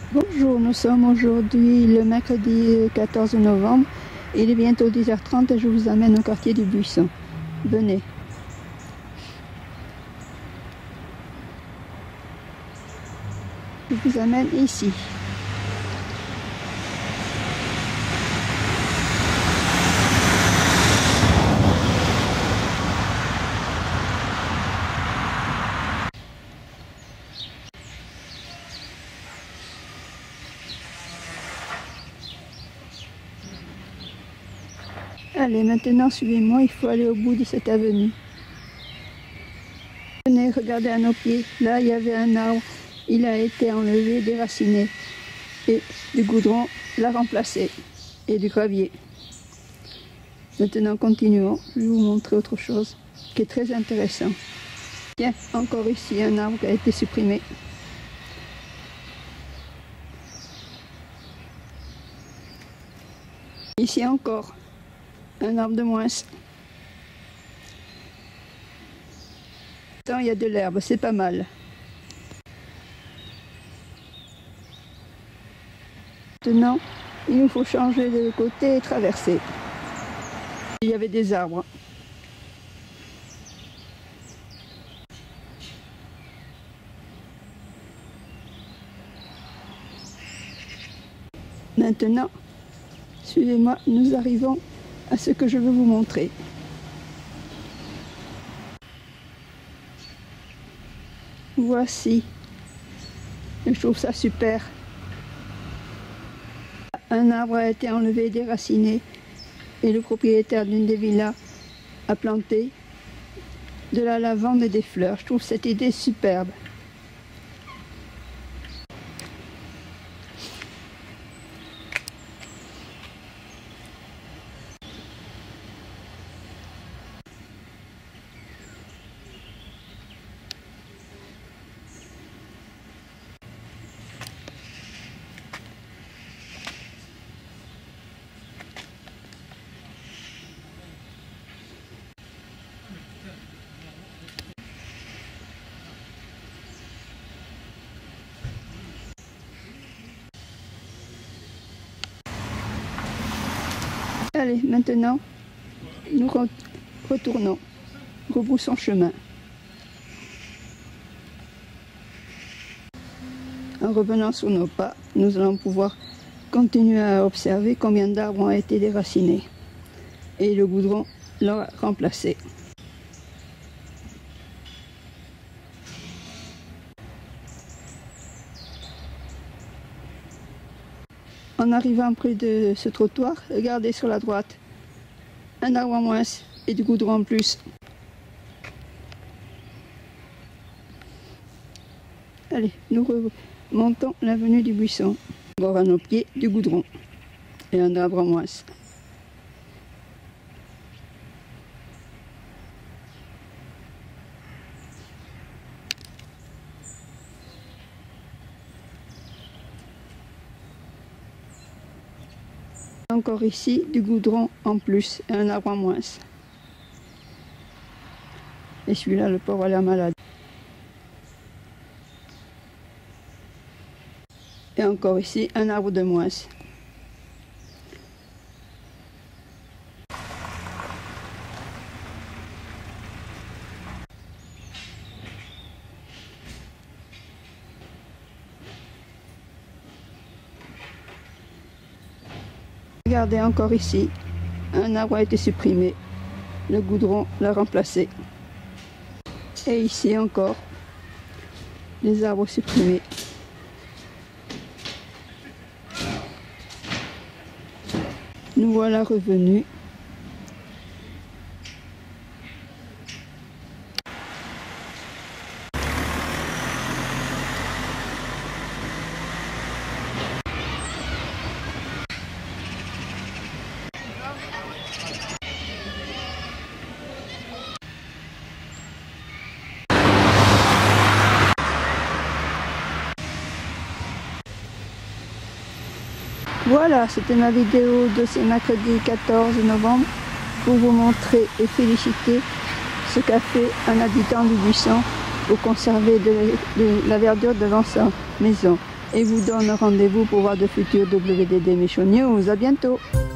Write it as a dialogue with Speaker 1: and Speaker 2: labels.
Speaker 1: Bonjour, nous sommes aujourd'hui le mercredi 14 novembre. Il est bientôt 10h30 et je vous amène au quartier du Buisson. Venez. Je vous amène ici. Allez, maintenant suivez-moi, il faut aller au bout de cette avenue. Venez, regardez à nos pieds. Là, il y avait un arbre. Il a été enlevé, déraciné. Et du goudron l'a remplacé. Et du gravier. Maintenant, continuons. Je vais vous montrer autre chose qui est très intéressant. Tiens, encore ici, un arbre qui a été supprimé. Ici encore, un arbre de moins. Il y a de l'herbe, c'est pas mal. Maintenant, il nous faut changer de côté et traverser. Il y avait des arbres. Maintenant, suivez-moi, nous arrivons à ce que je veux vous montrer. Voici. Je trouve ça super. Un arbre a été enlevé, déraciné, et le propriétaire d'une des villas a planté de la lavande et des fleurs. Je trouve cette idée superbe. Allez, maintenant, nous retournons, rebroussons chemin. En revenant sur nos pas, nous allons pouvoir continuer à observer combien d'arbres ont été déracinés. Et le goudron l'a remplacé. En arrivant près de ce trottoir, regardez sur la droite, un arbre en moins et du goudron en plus. Allez, nous remontons l'avenue du Buisson. Voir à nos pieds du goudron et un arbre en moins. Encore ici, du goudron en plus et un arbre en moins. Et celui-là, le pauvre, a l'air malade. Et encore ici, un arbre de moins. Regardez encore ici, un arbre a été supprimé, le goudron l'a remplacé. Et ici encore, les arbres supprimés. Nous voilà revenus. Voilà, c'était ma vidéo de ce mercredi 14 novembre pour vous montrer et féliciter ce qu'a fait un habitant du Buisson pour conserver de la verdure devant sa maison. et vous donne rendez-vous pour voir de futurs WDD Méchant News. À bientôt.